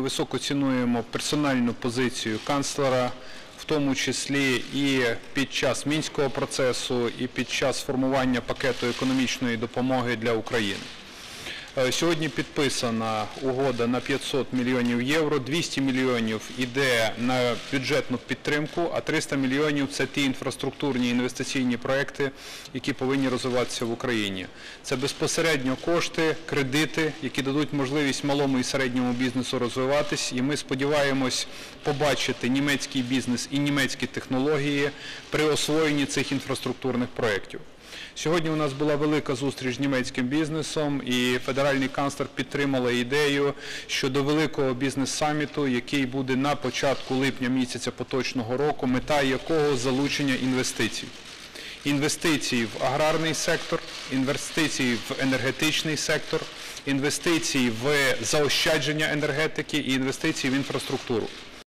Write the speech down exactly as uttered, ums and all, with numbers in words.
високо цінуємо персональну позицію канцлера, в тому числі і під час Мінського процесу, і під час формування пакету економічної допомоги для України. Сьогодні підписана угода на п'ятсот мільйонів євро, двісті мільйонів йде на бюджетну підтримку, а триста мільйонів – це ті інфраструктурні інвестиційні проекти, які повинні розвиватися в Україні. Це безпосередньо кошти, кредити, які дадуть можливість малому і середньому бізнесу розвиватись, і ми сподіваємось побачити німецький бізнес і німецькі технології при освоєнні цих інфраструктурних проєктів. Сьогодні у нас була велика зустріч з німецьким бізнесом, і федеральний канцлер підтримала ідею щодо великого бізнес-саміту, який буде на початку липня місяця поточного року, мета якого – залучення інвестицій. Інвестиції в аграрний сектор, інвестиції в енергетичний сектор, інвестиції в заощадження енергетики і інвестиції в інфраструктуру.